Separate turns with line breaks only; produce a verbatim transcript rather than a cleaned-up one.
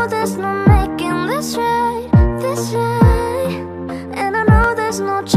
know there's no making this right, this right. And I know there's no